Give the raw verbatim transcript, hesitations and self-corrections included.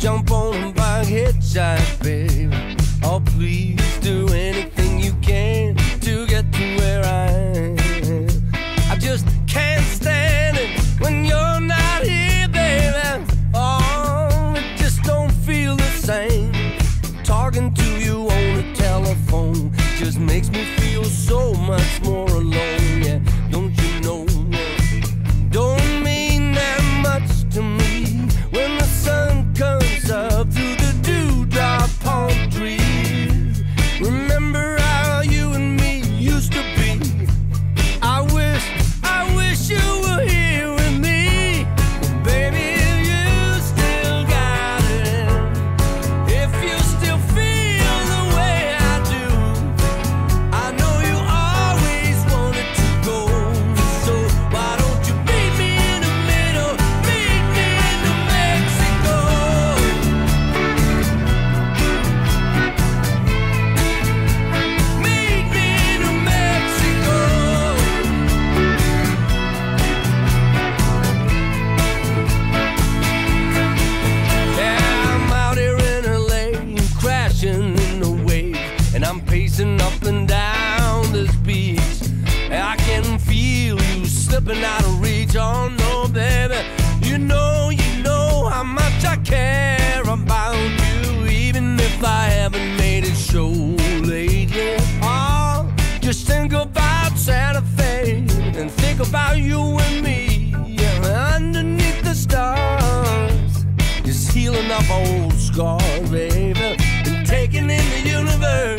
jump on a bike hitchhike, baby. Oh, please do anything you can to get to where I am. I just can't stand it when you're not here, baby. Oh, it just don't feel the same. Talking to you on the telephone just makes me feel so much more alone. Yeah, don't you know? Don't mean that much to me when the sun comes up through the dewdrop palm trees. Remember how you and me used to be? I wish, I wish you were here with me, baby. If you still got it, if you still feel the way I do, I know you always wanted to go. So why don't you meet me in the middle, meet me in New Mexico? Meet me in New Mexico. Yeah, I'm out here in L A, crashing in the wave, and I'm pacing up and down this beach. I can feel you slipping out of reach. Oh no, baby, you know, you know how much I care about you, even if I haven't made it show lately. Oh, just think about Santa Fe and think about you and me, yeah, underneath the stars, just healing up old scars, baby, and taking in the universe.